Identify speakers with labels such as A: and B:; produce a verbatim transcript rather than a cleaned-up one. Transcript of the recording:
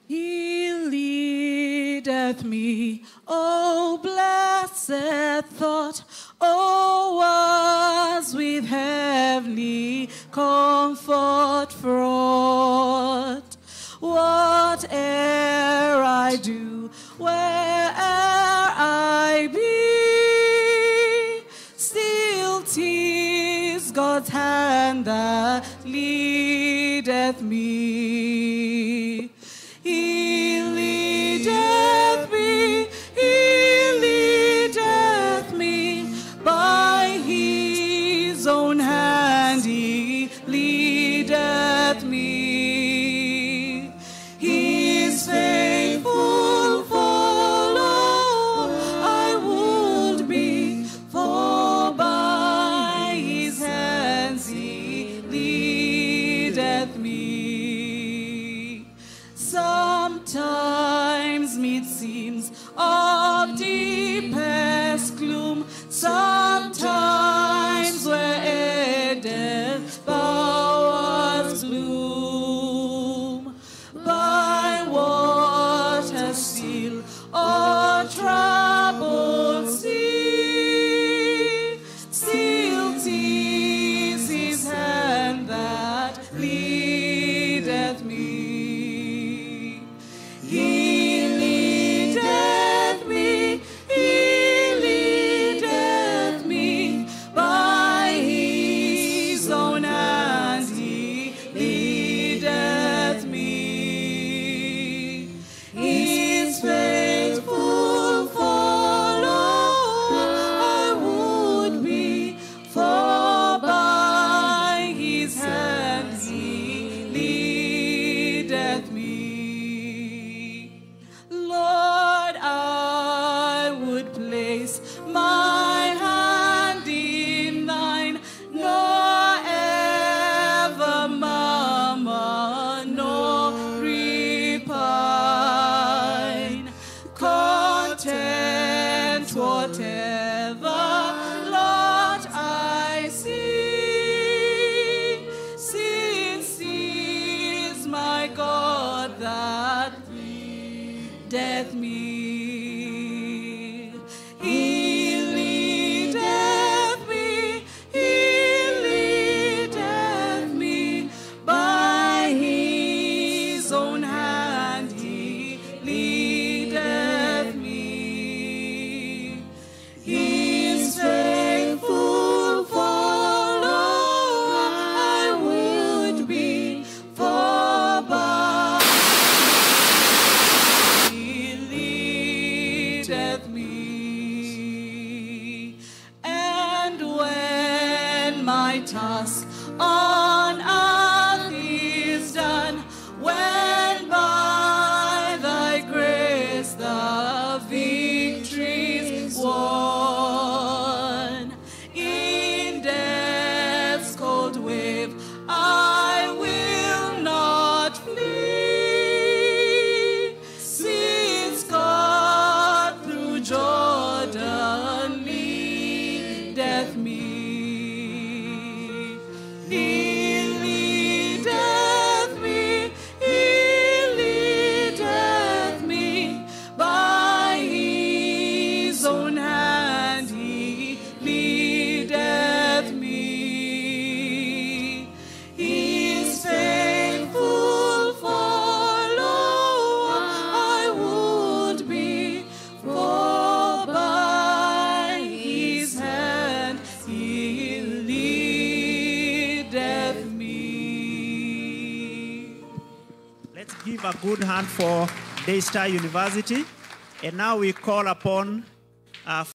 A: He leadeth me, oh blessed thought, oh was with heavenly comfort fraught. Whate'er I do, where'er I be, still 'tis God's hand that leadeth me. He leadeth me, he leadeth me, by his own hand he leadeth me. His faithful follow I would be, for by his hands he leadeth me. Sometimes it seems of deepest gloom, sometimes where death powers bloom, by water still or troubled sea, still 'tis his hand that leadeth me. He leadeth me, he leadeth me, by his own hand he leadeth me. His faithful follow I would be, for by his hand he leadeth me. Lord, I would place my hand in thine, nor ever murmur, nor repine, content whatever lot I see, since he's my God that leadeth me. He leadeth me, he leadeth me, by his own hand he leadeth me. His faithful follow I would be, for by he leadeth me. And when my task on earth is done, when by thy grace the victory's won, in death's cold wave I will not flee, since God through Jordan leadeth me. He leadeth me, he leadeth me, by his own hand he leadeth me. His faithful follow I would be, for by his hand he leadeth me.
B: Let's give a good hand for Daystar University. And now we call upon uh,